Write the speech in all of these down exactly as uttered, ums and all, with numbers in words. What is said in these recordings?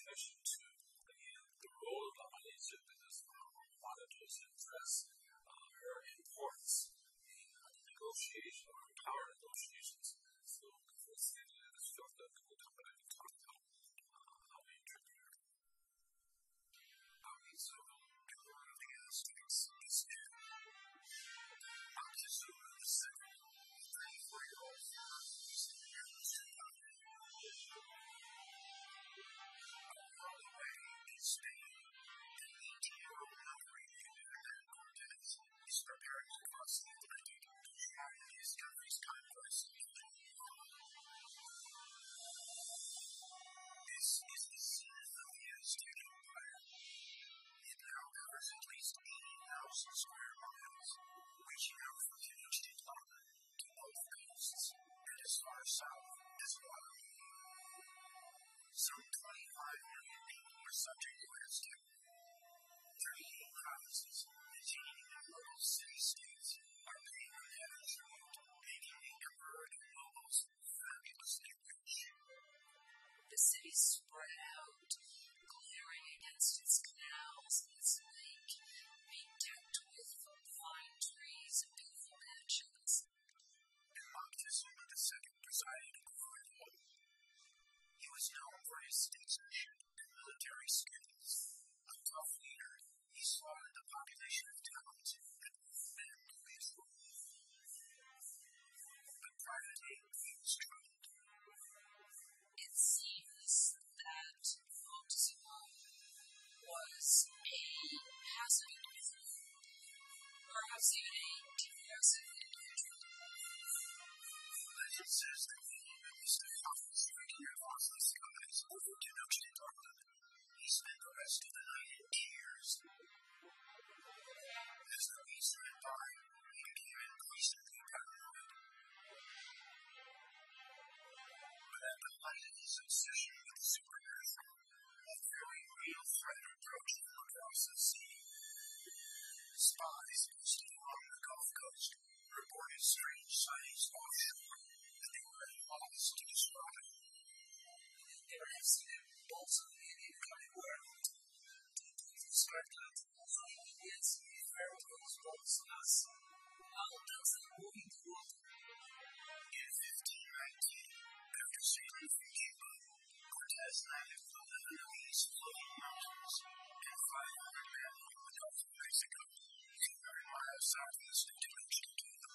mentioned to again the role of the audience business monitors to address uh, her importance in uh, the negotiation or power negotiations. So, let's say that the stuff that we talk about, we talk about uh, how we interpret her. Okay, so one of the aspects is autism is thirty-four year old is preparing to cross the Atlantic to share his country's conquest. This is the scene of the Aztec Empire. It now covers at least eighty thousand square miles, reaching out from Tenochtitlan to both coasts and as far south as Guadalupe. Some twenty-five million people are subject to Aztec. thirty-eight provinces containing numerous city-states are paying a heavy tribute, making the emperor and nobles fabulously rich. The city spread out, glaring against its canals and its lake, being decked with fine trees and beautiful mansions. And Moctezuma the Second presided over it all. He was known for his statesmanship and military skills. A tough leader, he slaughtered the population of towns and moved his rule. But privately, he was troubled. It seems that Moctezuma was a passive individual, perhaps even a depressive individual. Legend says that he witnessed a couple's drinking at lossless skies over Tenochtitlan. He spent the rest of the night in tears. As the weeks went by, he became increasingly paranoid. But at the height of his obsession with the supernatural, a very real threat approached him across the sea. Spies posted along the Gulf Coast reported strange sightings offshore that they were at a loss to describe. They were incident also in a coming world. Described that flying against the pharaoh's boats as mountains and moving the water. In fifteen nineteen, after sailing from Cuba, Cortez landed on the Vietnamese floating mountains and five hundred men from the Gulf of Mexico, two hundred miles southwest of Tenochtitlan.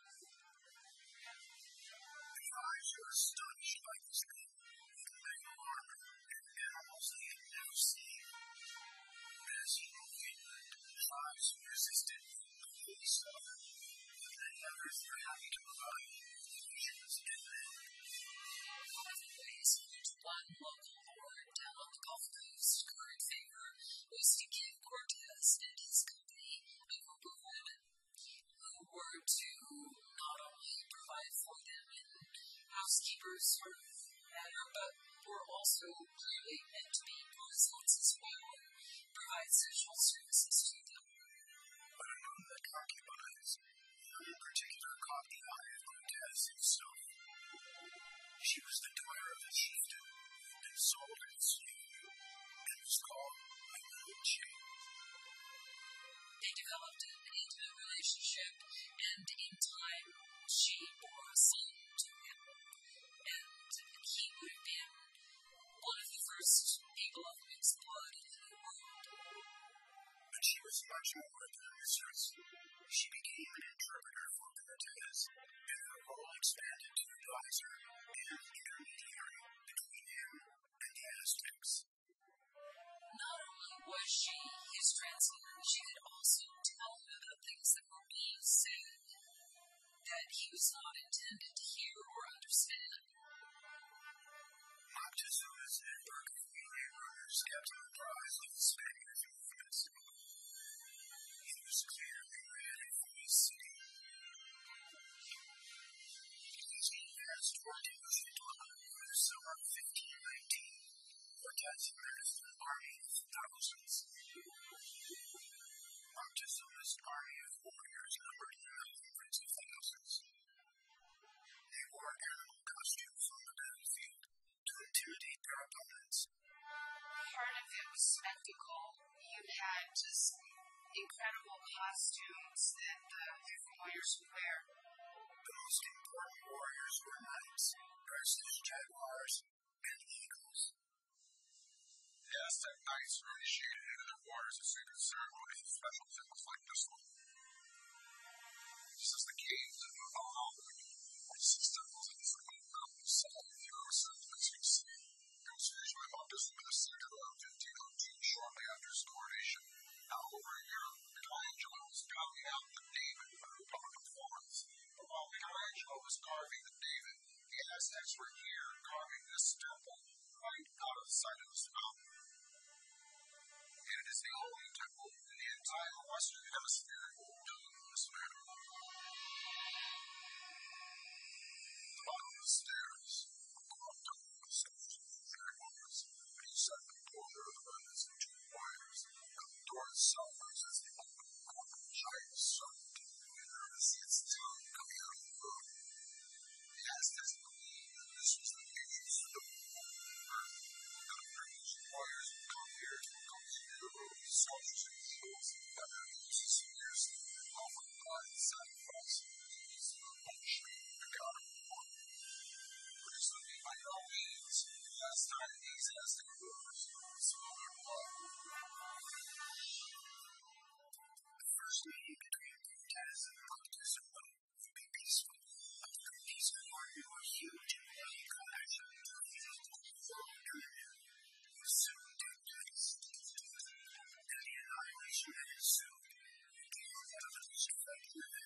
The eyes were astonished by this man, with metal armor and animals they had never seen. As he moved inland, tribes who resisted the holy slaughter, but many others were happy to provide visions and men. One of the ways in which one local lord down on the Gulf Coast curried favor was to give Cortez and his company a group of women who were to not only provide for them in housekeepers sort of manner, but were also clearly meant to be courtesans as well and provide sexual services to them. But among the concubines, one in particular caught the eye of Cortez himself. She was the daughter of a chieftain who had been sold in slavery and was called Malinche. They developed an intimate relationship, and in time, she bore a son to him, and he would have been one of the first people of mixed blood in the world. But she was much more than a mistress. She became an interpreter for Cortez, and her role expanded to advisor and intermediary between him and the Aztecs. Not only was she his translator, she could also tell him about things that were being said that he was not intended to hear or understand. Moctezuma's network of relay runners kept him apprised of the Spaniards' movements. He was clearly ready for his city. He has toward Tenochtitlan for the summer of fifteen nineteen, Cortez amassed an army of thousands. Moctezuma's army of warriors numbered in the hundreds of thousands. They wore animal costumes on the battlefield to intimidate their opponents. part of it was spectacle. You had just incredible costumes that the different warriors would wear. The most important warriors were knights, dressed as jaguars and eagles. The Aztec knights were initiated into their wars as sacred ceremonies and special things like this one. This is the caves of Valhalla. Six temples in this remote mountain side of the Eurosat, as you see. It was finished by Moctezuma the second around fifteen oh two, shortly after his coronation. Now over in Europe, Michelangelo was carving out the David for a public performance. But while Michelangelo was carving the David, the Aztecs were here carving this temple right out of sight of this mountain. And it is the only temple in the entire Western Hemisphere done in this manner. The bottom of the stairs, carved up in the skeleton of jaguars, and each side of the corner of the room is two wires, and the door itself acts as the open of a giant serpent, and there is its tongue coming out of the room. The Aztecs believed that this was the ancient stone wall of the earth, and that the ancient warriors would come here to come into the room with sculptures and eagles, and their uses fiercely, offering blind sacrifice to the punishment of the god of war. But this would be by no means the last time these Aztec rulers saw their blood. The first meeting between Cortez and Moctezuma would be peaceful. These warriors were huge and heavy collection of the world pyramid was soon took place. And the annihilation that ensued gave evidence to that limit